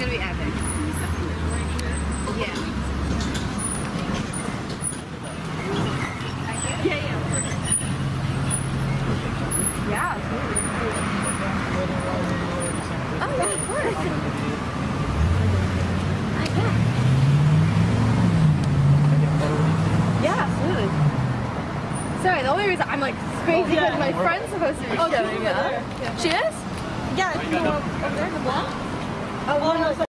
gonna be epic. Yeah. Yeah. Yeah, absolutely. Oh, yeah, of course. Yeah, absolutely. Sorry, the only reason I'm like crazy because my friend's supposed to be showing up. She is? Yeah, you can go over there in the block. Oh, no.